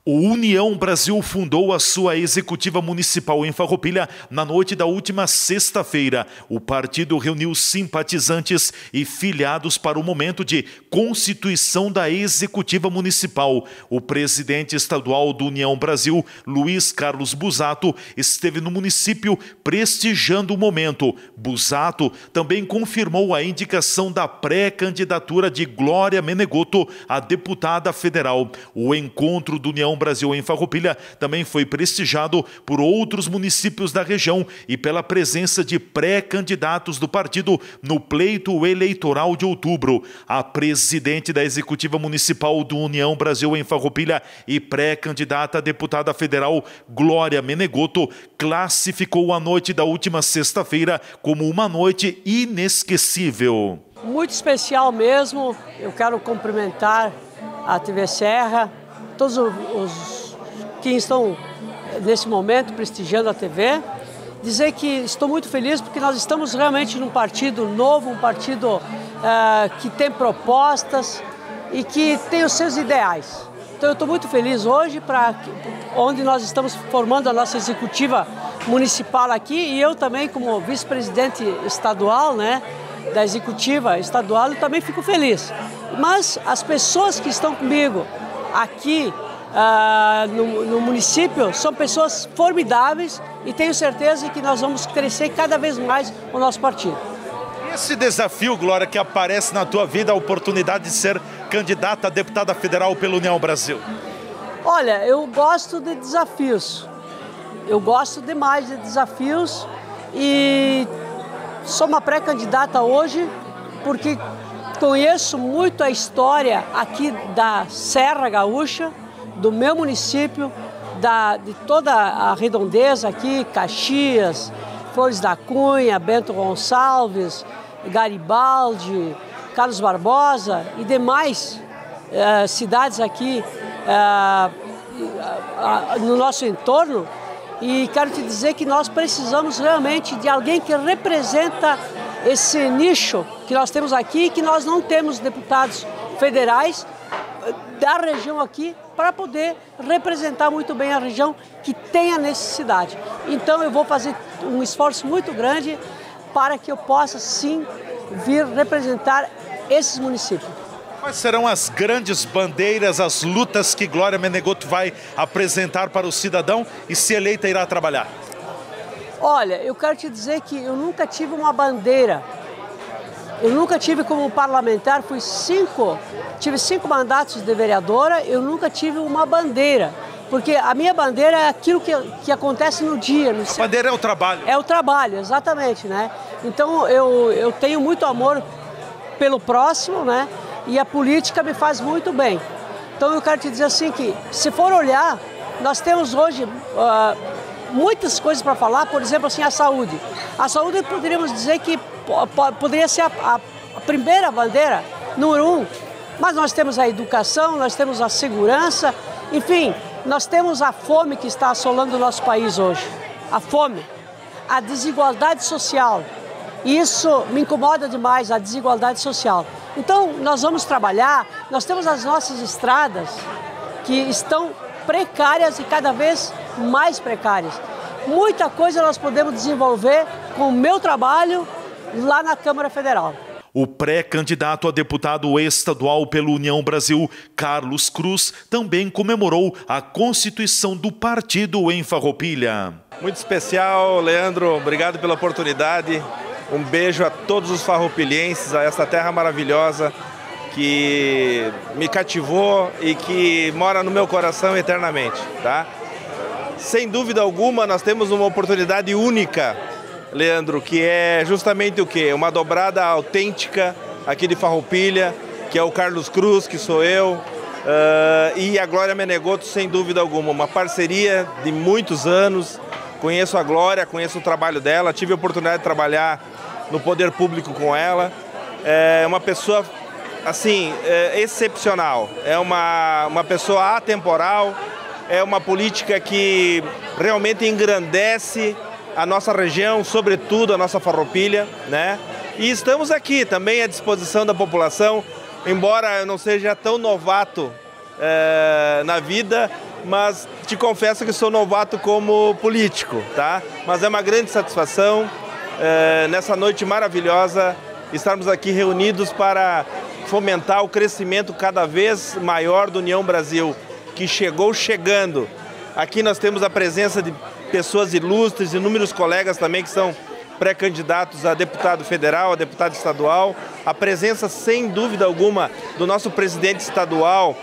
O União Brasil fundou a sua executiva municipal em Farroupilha na noite da última sexta-feira. O partido reuniu simpatizantes e filiados para o momento de constituição da executiva municipal. O presidente estadual do União Brasil, Luiz Carlos Busato, esteve no município prestigiando o momento. Busato também confirmou a indicação da pré-candidatura de Glória Menegotto a deputada federal. O encontro do União Brasil em Farroupilha também foi prestigiado por outros municípios da região e pela presença de pré-candidatos do partido no pleito eleitoral de outubro. A presidente da Executiva Municipal do União Brasil em Farroupilha e pré-candidata a deputada federal Glória Menegotto classificou a noite da última sexta-feira como uma noite inesquecível. Muito especial mesmo. Eu quero cumprimentar a TV Serra, todos os que estão nesse momento prestigiando a TV, dizer que estou muito feliz porque nós estamos realmente num partido novo, um partido que tem propostas e que tem os seus ideais. Então eu estou muito feliz hoje para onde nós estamos formando a nossa executiva municipal aqui e eu também como vice-presidente estadual, da executiva estadual, eu também fico feliz. Mas as pessoas que estão comigo aqui no município são pessoas formidáveis e tenho certeza que nós vamos crescer cada vez mais o nosso partido. E esse desafio, Glória, que aparece na tua vida, a oportunidade de ser candidata a deputada federal pela União Brasil? Olha, eu gosto de desafios. Eu gosto demais de desafios e sou uma pré-candidata hoje porque conheço muito a história aqui da Serra Gaúcha, do meu município, de toda a redondeza aqui, Caxias, Flores da Cunha, Bento Gonçalves, Garibaldi, Carlos Barbosa e demais cidades aqui no nosso entorno. E quero te dizer que nós precisamos realmente de alguém que representa esse nicho que nós temos aqui, que nós não temos deputados federais da região aqui para poder representar muito bem a região que tem a necessidade. Então eu vou fazer um esforço muito grande para que eu possa sim vir representar esses municípios. Quais serão as grandes bandeiras, as lutas que Glória Menegotto vai apresentar para o cidadão e, se eleita, irá trabalhar? Olha, eu quero te dizer que eu nunca tive uma bandeira. Eu nunca tive como parlamentar, tive 5 mandatos de vereadora, eu nunca tive uma bandeira. Porque a minha bandeira é aquilo que acontece no dia. A bandeira é o trabalho. É o trabalho, exatamente, Então eu tenho muito amor pelo próximo, E a política me faz muito bem. Então eu quero te dizer assim que, se for olhar, nós temos hoje muitas coisas para falar, por exemplo, assim, a saúde. A saúde poderíamos dizer que poderia ser a primeira bandeira, número 1, mas nós temos a educação, nós temos a segurança, enfim, nós temos a fome que está assolando o nosso país hoje. A fome, a desigualdade social. E isso me incomoda demais, a desigualdade social. Então, nós vamos trabalhar, nós temos as nossas estradas que estão precárias e cada vez mais precárias. Muita coisa nós podemos desenvolver com o meu trabalho lá na Câmara Federal. O pré-candidato a deputado estadual pela União Brasil, Carlos Cruz, também comemorou a constituição do partido em Farroupilha. Muito especial, Leandro, obrigado pela oportunidade. Um beijo a todos os farroupilhenses, a essa terra maravilhosa que me cativou e que mora no meu coração eternamente, tá? Sem dúvida alguma, nós temos uma oportunidade única, Leandro, que é justamente o quê? Uma dobrada autêntica aqui de Farroupilha, que é o Carlos Cruz, que sou eu, e a Glória Menegotto, sem dúvida alguma. Uma parceria de muitos anos. Conheço a Glória, conheço o trabalho dela, tive a oportunidade de trabalhar no poder público com ela. É uma pessoa, assim, excepcional. É uma pessoa atemporal, é uma política que realmente engrandece a nossa região, sobretudo a nossa Farroupilha, E estamos aqui também à disposição da população, embora eu não seja tão novato na vida, mas te confesso que sou novato como político, tá? Mas é uma grande satisfação, nessa noite maravilhosa, estarmos aqui reunidos para fomentar o crescimento cada vez maior do União Brasil, que chegou chegando. Aqui nós temos a presença de pessoas ilustres, inúmeros colegas também que são pré-candidatos a deputado federal, a deputado estadual. A presença, sem dúvida alguma, do nosso presidente estadual,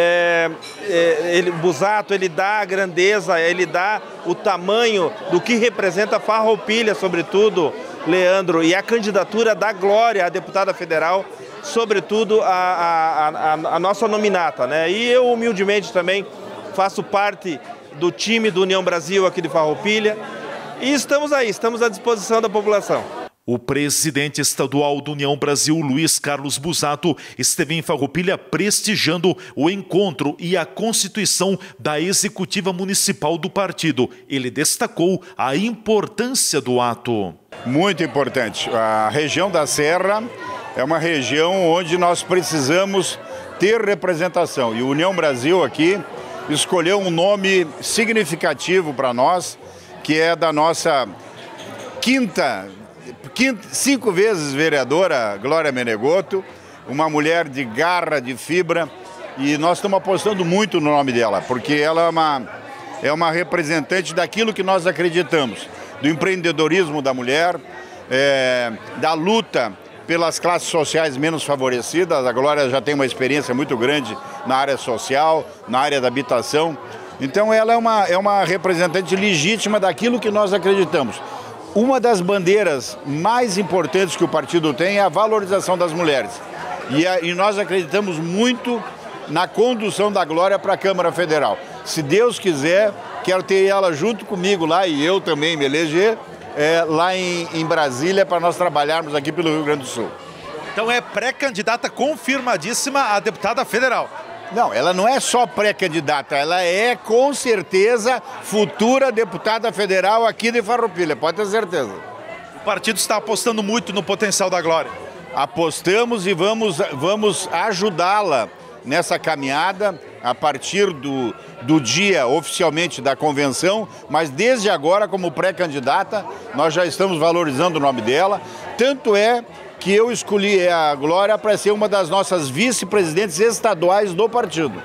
Busato, ele dá a grandeza, ele dá o tamanho do que representa a Farroupilha, sobretudo, Leandro, e a candidatura da Glória, a deputada federal, sobretudo a nossa nominata, né? E eu, humildemente, também faço parte do time do União Brasil aqui de Farroupilha e estamos aí, estamos à disposição da população. O presidente estadual do União Brasil, Luiz Carlos Busato, esteve em Farroupilha prestigiando o encontro e a constituição da executiva municipal do partido. Ele destacou a importância do ato. Muito importante. A região da Serra é uma região onde nós precisamos ter representação. E o União Brasil aqui escolheu um nome significativo para nós, que é da nossa 5 vezes vereadora Glória Menegotto, uma mulher de garra, de fibra, e nós estamos apostando muito no nome dela, porque ela é uma representante daquilo que nós acreditamos, do empreendedorismo da mulher, da luta pelas classes sociais menos favorecidas. A Glória já tem uma experiência muito grande na área social, na área da habitação. Então ela é uma representante legítima daquilo que nós acreditamos. Uma das bandeiras mais importantes que o partido tem é a valorização das mulheres. E nós acreditamos muito na condução da Glória para a Câmara Federal. Se Deus quiser, quero ter ela junto comigo lá, e eu também me eleger, lá em Brasília, para nós trabalharmos aqui pelo Rio Grande do Sul. Então é pré-candidata confirmadíssima a deputada federal. Não, ela não é só pré-candidata, ela é com certeza futura deputada federal aqui de Farroupilha, pode ter certeza. O partido está apostando muito no potencial da Glória. Apostamos e vamos ajudá-la nessa caminhada a partir do dia oficialmente da convenção, mas desde agora, como pré-candidata, nós já estamos valorizando o nome dela. Tanto é que eu escolhi a Glória para ser uma das nossas vice-presidentes estaduais do partido.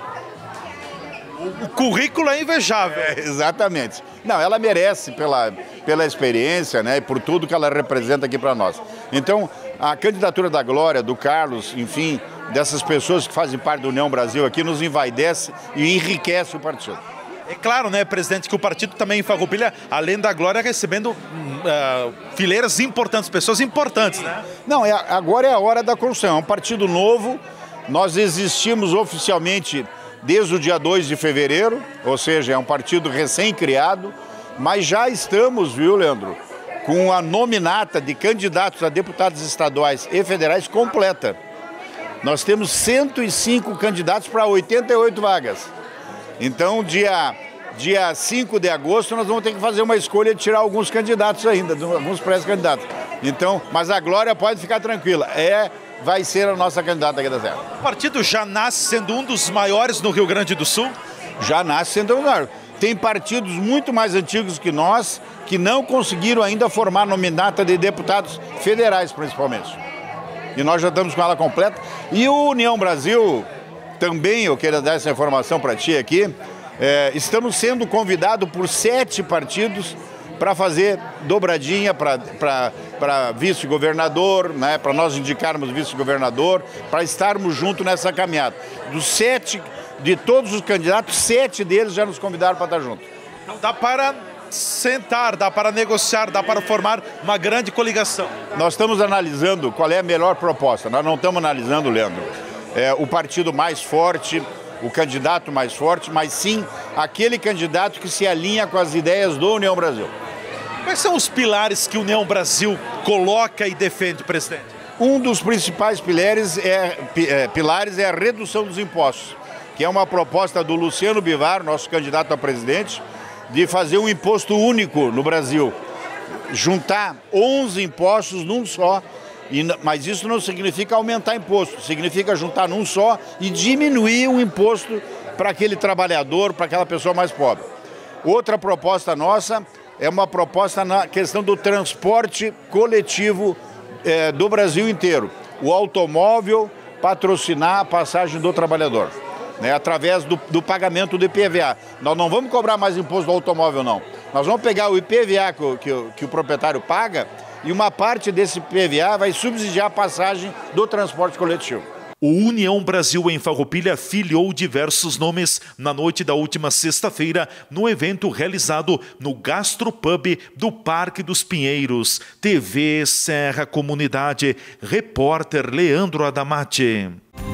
O currículo é invejável. Exatamente. Não, ela merece pela experiência, né, e por tudo que ela representa aqui para nós. Então, a candidatura da Glória, do Carlos, enfim, dessas pessoas que fazem parte do União Brasil aqui, nos envaidece e enriquece o partido. É claro, né, presidente, que o partido também em Farroupilha, além da Glória, recebendo fileiras importantes, pessoas importantes, né? Não, agora é a hora da construção. É um partido novo. Nós existimos oficialmente desde o dia 2 de fevereiro, ou seja, é um partido recém-criado, mas já estamos, viu, Leandro, com a nominata de candidatos a deputados estaduais e federais completa. Nós temos 105 candidatos para 88 vagas. Então, dia 5 de agosto, nós vamos ter que fazer uma escolha de tirar alguns candidatos ainda, alguns pré-candidatos. Então, mas a Glória pode ficar tranquila, vai ser a nossa candidata aqui da Serra. O partido já nasce sendo um dos maiores no Rio Grande do Sul? Já nasce sendo um maior. Tem partidos muito mais antigos que nós, que não conseguiram ainda formar nominata de deputados federais, principalmente. E nós já estamos com ela completa. E o União Brasil, também eu quero dar essa informação para ti aqui, estamos sendo convidados por 7 partidos para fazer dobradinha para vice-governador, né, para nós indicarmos vice-governador, para estarmos juntos nessa caminhada. De todos os candidatos, 7 deles já nos convidaram para estar juntos. Então dá para sentar, dá para negociar, dá para formar uma grande coligação. Nós estamos analisando qual é a melhor proposta. Nós não estamos analisando, Leandro, o partido mais forte, o candidato mais forte, mas sim aquele candidato que se alinha com as ideias do União Brasil. Quais são os pilares que o União Brasil coloca e defende, presidente? Um dos principais pilares é a redução dos impostos, que é uma proposta do Luciano Bivar, nosso candidato a presidente, de fazer um imposto único no Brasil. Juntar 11 impostos num só, mas isso não significa aumentar imposto, significa juntar num só e diminuir o imposto para aquele trabalhador, para aquela pessoa mais pobre. Outra proposta nossa é uma proposta na questão do transporte coletivo do Brasil inteiro. O automóvel patrocinar a passagem do trabalhador, né, através do pagamento do IPVA. Nós não vamos cobrar mais imposto do automóvel, não. Nós vamos pegar o IPVA que o proprietário paga e uma parte desse IPVA vai subsidiar a passagem do transporte coletivo. O União Brasil em Farroupilha filiou diversos nomes na noite da última sexta-feira no evento realizado no Gastropub do Parque dos Pinheiros. TV Serra Comunidade, repórter Leandro Adamati.